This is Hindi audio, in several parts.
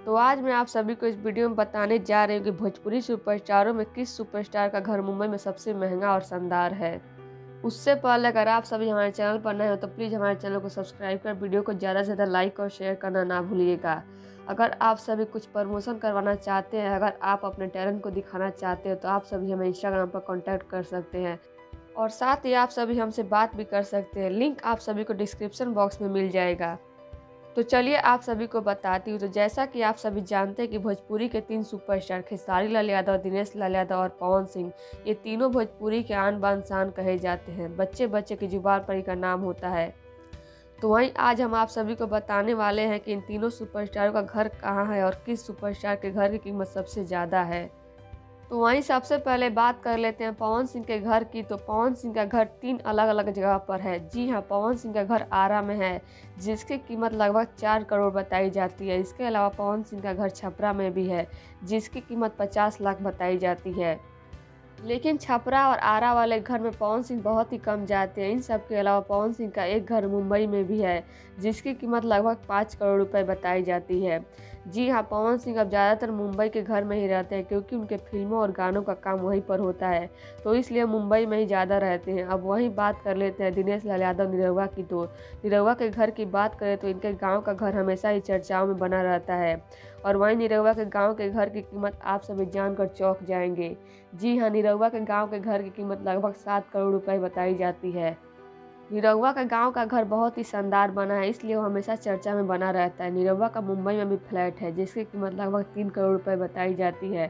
तो आज मैं आप सभी को इस वीडियो में बताने जा रही हूँ कि भोजपुरी सुपरस्टारों में किस सुपरस्टार का घर मुंबई में सबसे महंगा और शानदार है। उससे पहले अगर आप सभी हमारे चैनल पर नए हो तो प्लीज़ हमारे चैनल को सब्सक्राइब कर वीडियो को ज़्यादा से ज़्यादा लाइक और शेयर करना ना भूलिएगा। अगर आप सभी कुछ प्रमोशन करवाना चाहते हैं, अगर आप अपने टैलेंट को दिखाना चाहते हो तो आप सभी हमें इंस्टाग्राम पर कॉन्टैक्ट कर सकते हैं और साथ ही आप सभी हमसे बात भी कर सकते हैं। लिंक आप सभी को डिस्क्रिप्शन बॉक्स में मिल जाएगा। तो चलिए आप सभी को बताती हूँ। तो जैसा कि आप सभी जानते हैं कि भोजपुरी के 3 सुपरस्टार खेसारी लाल यादव, दिनेश लाल यादव और पवन सिंह, ये तीनों भोजपुरी के आन बान शान कहे जाते हैं। बच्चे बच्चे की जुबान पर इनका नाम होता है। तो वहीं आज हम आप सभी को बताने वाले हैं कि इन तीनों सुपरस्टारों का घर कहाँ है और किस सुपरस्टार के घर की कीमत सबसे ज़्यादा है। तो वहीं सबसे पहले बात कर लेते हैं पवन सिंह के घर की। तो पवन सिंह का घर 3 अलग अलग जगह पर है। जी हाँ, पवन सिंह का घर आरा में है, जिसकी कीमत लगभग 4 करोड़ बताई जाती है। इसके अलावा पवन सिंह का घर छपरा में भी है, जिसकी कीमत 50 लाख बताई जाती है। लेकिन छपरा और आरा वाले घर में पवन सिंह बहुत ही कम जाते हैं। इन सब के अलावा पवन सिंह का एक घर मुंबई में भी है, जिसकी कीमत लगभग 5 करोड़ रुपए बताई जाती है। जी हाँ, पवन सिंह अब ज़्यादातर मुंबई के घर में ही रहते हैं, क्योंकि उनके फिल्मों और गानों का काम वहीं पर होता है, तो इसलिए मुंबई में ही ज़्यादा रहते हैं। अब वहीं बात कर लेते हैं दिनेश लाल यादव निरहुआ की। तो निरहुआ के घर की बात करें तो इनके गाँव का घर हमेशा ही चर्चाओं में बना रहता है। और वहीं निरहुआ के गाँव के घर की कीमत आप सभी जानकर चौंक जाएंगे। जी हाँ, निरहुआ के गांव के घर की कीमत लगभग 7 करोड़ रुपए बताई जाती है। निरहुआ का गांव का घर बहुत ही शानदार बना है, इसलिए वो हमेशा चर्चा में बना रहता है। निरहुआ का मुंबई में भी फ्लैट है, जिसकी कीमत लगभग 3 करोड़ रुपए बताई जाती है।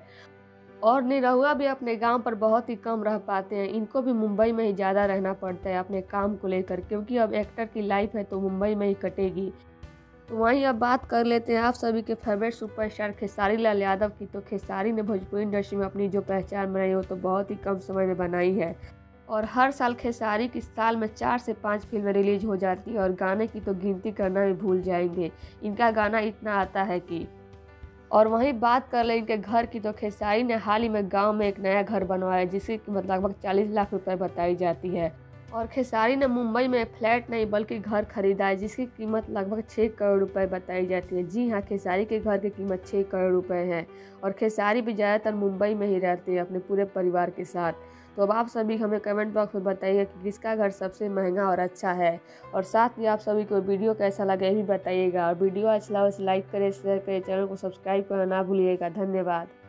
और निरहुआ भी अपने गांव पर बहुत ही कम रह पाते हैं। इनको भी मुंबई में ही ज़्यादा रहना पड़ता है अपने काम को लेकर, क्योंकि अब एक्टर की लाइफ है तो मुंबई में ही कटेगी। तो वहीं अब बात कर लेते हैं आप सभी के फेवरेट सुपरस्टार खेसारी लाल यादव की। तो खेसारी ने भोजपुरी इंडस्ट्री में अपनी जो पहचान बनाई हो तो बहुत ही कम समय में बनाई है। और हर साल खेसारी की साल में 4 से 5 फिल्में रिलीज हो जाती है और गाने की तो गिनती करना भी भूल जाएंगे। इनका गाना इतना आता है कि। और वहीं बात कर ले इनके घर की, तो खेसारी ने हाल ही में गाँव में एक नया घर बनवाया, जिसकी कीमत लगभग 40 लाख रुपए बताई जाती है। और खेसारी ने मुंबई में फ्लैट नहीं बल्कि घर खरीदा है, जिसकी कीमत लगभग 6 करोड़ रुपए बताई जाती है। जी हाँ, खेसारी के घर की कीमत 6 करोड़ रुपए है। और खेसारी भी ज़्यादातर मुंबई में ही रहते हैं अपने पूरे परिवार के साथ। तो अब आप सभी हमें कमेंट बॉक्स में बताइए कि किसका घर सबसे महंगा और अच्छा है। और साथ ही आप सभी को वीडियो कैसा लगा ये भी बताइएगा। और वीडियो अच्छा लगा तो लाइक करें, शेयर करें, चैनल को सब्सक्राइब करना ना भूलिएगा। धन्यवाद।